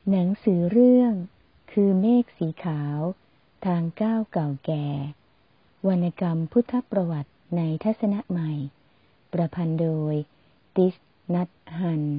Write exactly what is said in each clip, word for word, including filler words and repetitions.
หนังสือเรื่องคือเมฆสีขาวทางก้าวเก่าแก่วรรณกรรมพุทธประวัติในทัศนะใหม่ประพันธ์โดยติส นัทฮัน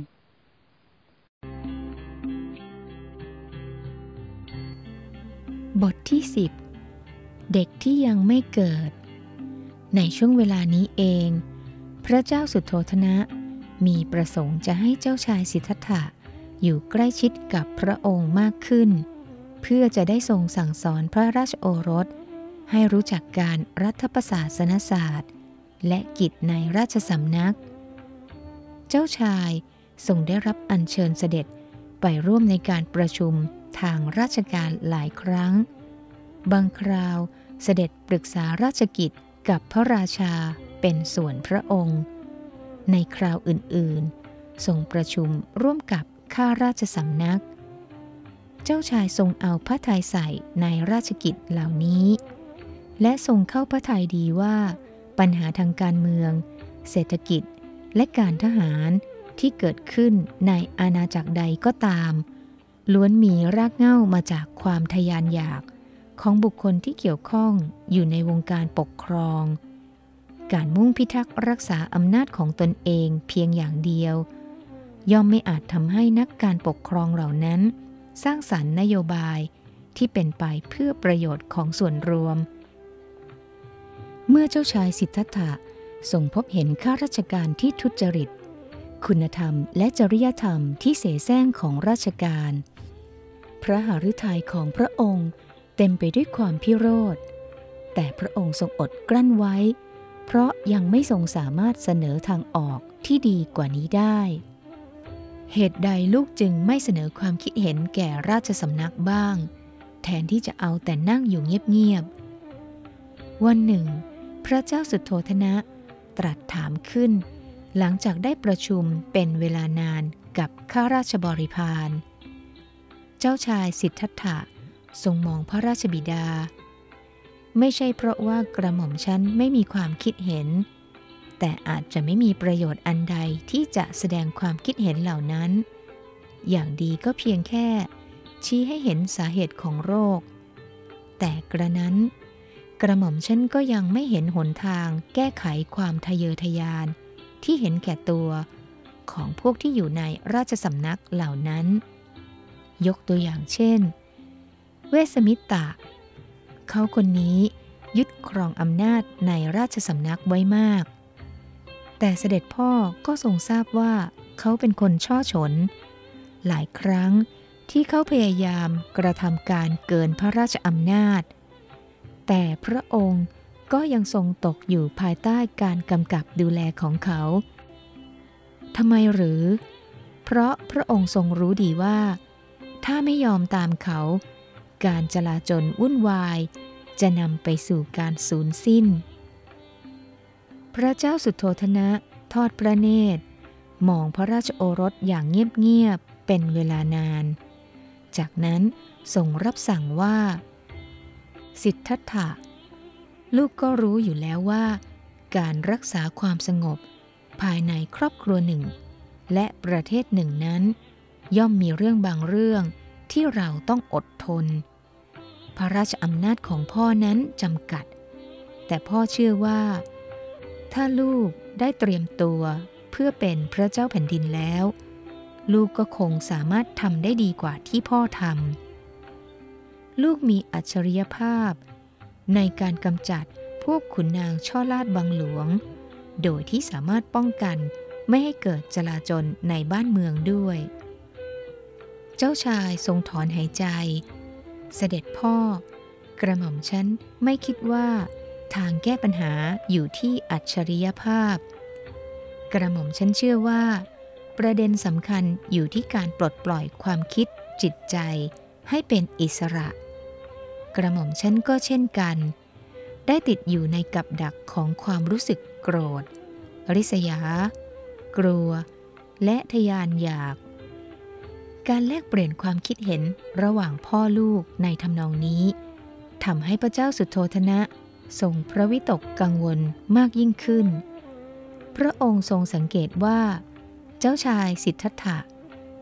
บทที่สิบเด็กที่ยังไม่เกิดในช่วงเวลานี้เองพระเจ้าสุโธทนะมีประสงค์จะให้เจ้าชายสิทธัตถะอยู่ใกล้ชิดกับพระองค์มากขึ้นเพื่อจะได้ทรงสั่งสอนพระราชโอรสให้รู้จักการรัฐประศาสนศาสตร์และกิจในราชสำนักเจ้าชายทรงได้รับอัญเชิญเสด็จไปร่วมในการประชุมทางราชการหลายครั้งบางคราวเสด็จปรึกษาราชกิจกับพระราชาเป็นส่วนพระองค์ในคราวอื่นๆทรงประชุมร่วมกับข้าราชสำนักเจ้าชายทรงเอาพระทัยใส่ในราชกิจเหล่านี้และทรงเข้าพระทัยดีว่าปัญหาทางการเมืองเศรษฐกิจและการทหารที่เกิดขึ้นในอาณาจักรใดก็ตามล้วนมีรากเหง้ามาจากความทะยานอยากของบุคคลที่เกี่ยวข้องอยู่ในวงการปกครองการมุ่งพิทักษ์รักษาอำนาจของตนเองเพียงอย่างเดียวย่อมไม่อาจทำให้นักการปกครองเหล่านั้นสร้างสรรค์นโยบายที่เป็นไปเพื่อประโยชน์ของส่วนรวมเมื่อเจ้าชายสิทธัตถะทรงพบเห็นข้าราชการที่ทุจริตคุณธรรมและจริยธรรมที่เสแสร้งของราชการพระหฤทัยของพระองค์เต็มไปด้วยความพิโรธแต่พระองค์ทรงอดกลั้นไว้เพราะยังไม่ทรงสามารถเสนอทางออกที่ดีกว่านี้ได้เหตุใดลูกจึงไม่เสนอความคิดเห็นแก่ราชสำนักบ้างแทนที่จะเอาแต่นั่งอยู่เงียบๆวันหนึ่งพระเจ้าสุโธทนะตรัสถามขึ้นหลังจากได้ประชุมเป็นเวลานานกับข้าราชบริพารเจ้าชายสิทธัตถะทรงมองพระราชบิดาไม่ใช่เพราะว่ากระหม่อมชั้นไม่มีความคิดเห็นแต่อาจจะไม่มีประโยชน์อันใดที่จะแสดงความคิดเห็นเหล่านั้นอย่างดีก็เพียงแค่ชี้ให้เห็นสาเหตุของโรคแต่กระนั้นกระหม่อมชั้นก็ยังไม่เห็นหนทางแก้ไขความทะเยอทะยานที่เห็นแก่ตัวของพวกที่อยู่ในราชสำนักเหล่านั้นยกตัวอย่างเช่นเวสมิตะเขาคนนี้ยึดครองอำนาจในราชสำนักไว้มากแต่เสด็จพ่อก็ทรงทราบว่าเขาเป็นคนช่อฉนหลายครั้งที่เขาพยายามกระทำการเกินพระราชอำนาจแต่พระองค์ก็ยังทรงตกอยู่ภายใต้การกำกับดูแลของเขาทำไมหรือเพราะพระองค์ทรงรู้ดีว่าถ้าไม่ยอมตามเขาการจลาจลวุ่นวายจะนำไปสู่การสูญสิ้นพระเจ้าสุโธทนะทอดพระเนตรมองพระราชโอรสอย่างเงียบๆเป็นเวลานานจากนั้นทรงรับสั่งว่าสิทธัตถะลูกก็รู้อยู่แล้วว่าการรักษาความสงบภายในครอบครัวหนึ่งและประเทศหนึ่งนั้นย่อมมีเรื่องบางเรื่องที่เราต้องอดทนพระราชอำนาจของพ่อนั้นจำกัดแต่พ่อเชื่อว่าถ้าลูกได้เตรียมตัวเพื่อเป็นพระเจ้าแผ่นดินแล้วลูกก็คงสามารถทำได้ดีกว่าที่พ่อทำลูกมีอัจฉริยภาพในการกำจัดพวกขุนนางช่อลาดบังหลวงโดยที่สามารถป้องกันไม่ให้เกิดจลาจลในบ้านเมืองด้วยเจ้าชายทรงถอนหายใจเสด็จพ่อกระหม่อมฉันไม่คิดว่าทางแก้ปัญหาอยู่ที่อัจฉริยภาพกระหม่อมฉันเชื่อว่าประเด็นสำคัญอยู่ที่การปลดปล่อยความคิดจิตใจให้เป็นอิสระกระหม่อมฉันก็เช่นกันได้ติดอยู่ในกับดักของความรู้สึกโกรธริษยากลัวและทะยานอยากการแลกเปลี่ยนความคิดเห็นระหว่างพ่อลูกในทำนองนี้ทำให้พระเจ้าสุโธทนะทรงพระวิตกกังวลมากยิ่งขึ้นพระองค์ทรงสังเกตว่าเจ้าชายสิทธัตถะ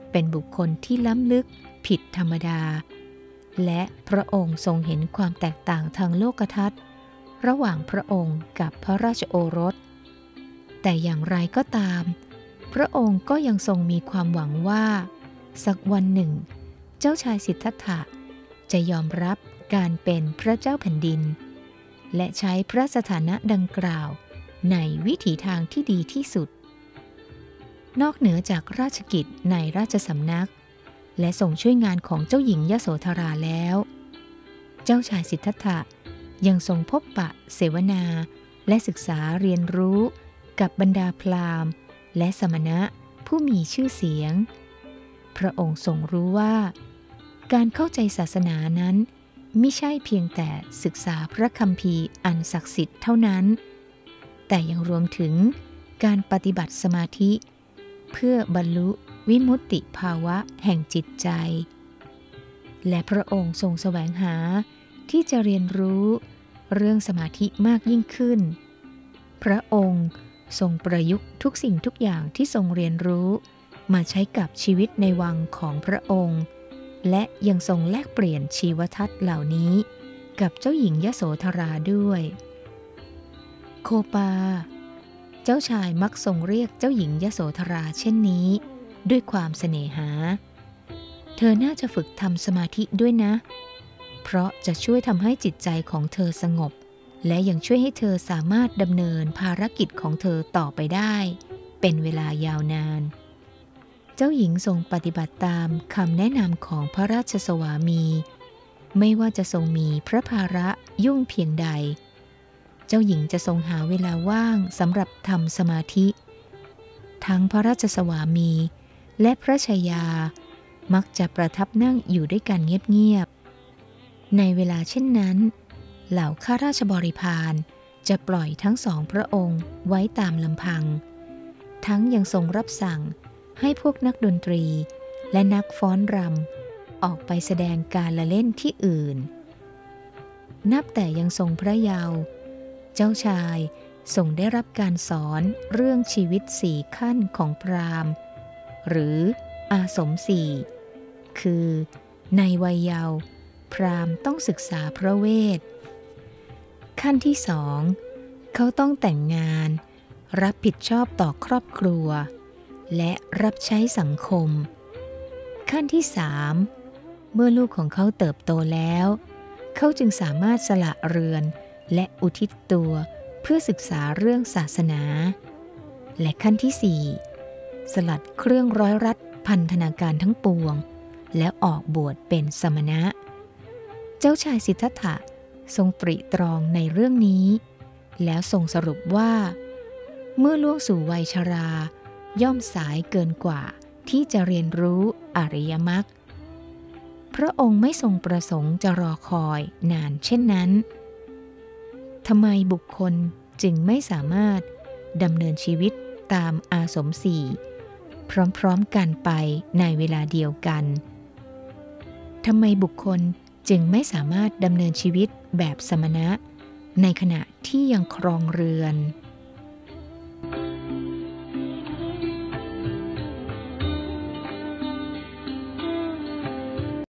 เป็นบุคคลที่ล้ำลึกผิดธรรมดาและพระองค์ทรงเห็นความแตกต่างทางโลกทัศน์ระหว่างพระองค์กับพระราชโอรสแต่อย่างไรก็ตามพระองค์ก็ยังทรงมีความหวังว่าสักวันหนึ่งเจ้าชายสิทธัตถะจะยอมรับการเป็นพระเจ้าแผ่นดินและใช้พระสถานะดังกล่าวในวิถีทางที่ดีที่สุดนอกเหนือจากราชกิจในราชสำนักและส่งช่วยงานของเจ้าหญิงยโสธราแล้วเจ้าชายสิทธัตถะยังทรงพบปะเสวนาและศึกษาเรียนรู้กับบรรดาพราหมณ์และสมณะผู้มีชื่อเสียงพระองค์ทรงรู้ว่าการเข้าใจศาสนานั้นไม่ใช่เพียงแต่ศึกษาพระคัมภีร์อันศักดิ์สิทธิ์เท่านั้นแต่ยังรวมถึงการปฏิบัติสมาธิเพื่อบรรลุวิมุตติภาวะแห่งจิตใจและพระองค์ทรงแสวงหาที่จะเรียนรู้เรื่องสมาธิมากยิ่งขึ้นพระองค์ทรงประยุกต์ทุกสิ่งทุกอย่างที่ทรงเรียนรู้มาใช้กับชีวิตในวังของพระองค์และยังทรงแลกเปลี่ยนชีวทัศน์เหล่านี้กับเจ้าหญิงยโสธราด้วยโคปาเจ้าชายมักทรงเรียกเจ้าหญิงยโสธราเช่นนี้ด้วยความเสน่หาเธอน่าจะฝึกทำสมาธิด้วยนะเพราะจะช่วยทำให้จิตใจของเธอสงบและยังช่วยให้เธอสามารถดำเนินภารกิจของเธอต่อไปได้เป็นเวลายาวนานเจ้าหญิงทรงปฏิบัติตามคำแนะนำของพระราชสวามีไม่ว่าจะทรงมีพระภาระยุ่งเพียงใดเจ้าหญิงจะทรงหาเวลาว่างสำหรับทำสมาธิทั้งพระราชสวามีและพระชายามักจะประทับนั่งอยู่ด้วยกันเงียบๆในเวลาเช่นนั้นเหล่าข้าราชบริพารจะปล่อยทั้งสองพระองค์ไว้ตามลำพังทั้งยังทรงรับสั่งให้พวกนักดนตรีและนักฟ้อนรำออกไปแสดงการละเล่นที่อื่นนับแต่ยังทรงพระเยาว์เจ้าชายทรงได้รับการสอนเรื่องชีวิตสี่ขั้นของพราหมณ์หรืออาสมสี่คือในวัยเยาว์พราหมณ์ต้องศึกษาพระเวทขั้นที่สองเขาต้องแต่งงานรับผิดชอบต่อครอบครัวและรับใช้สังคมขั้นที่สามเมื่อลูกของเขาเติบโตแล้วเขาจึงสามารถสละเรือนและอุทิศตัวเพื่อศึกษาเรื่องศาสนาและขั้นที่สี่สลัดเครื่องร้อยรัดพันธนาการทั้งปวงแล้วออกบวชเป็นสมณะเจ้าชายสิทธัตถะทรงตรีตรองในเรื่องนี้แล้วทรงสรุปว่าเมื่อล่วงสู่วัยชราย่อมสายเกินกว่าที่จะเรียนรู้อริยมรรคพระองค์ไม่ทรงประสงค์จะรอคอยนานเช่นนั้นทำไมบุคคลจึงไม่สามารถดำเนินชีวิตตามอาสมสี่พร้อมๆกันไปในเวลาเดียวกันทำไมบุคคลจึงไม่สามารถดำเนินชีวิตแบบสมณะในขณะที่ยังครองเรือน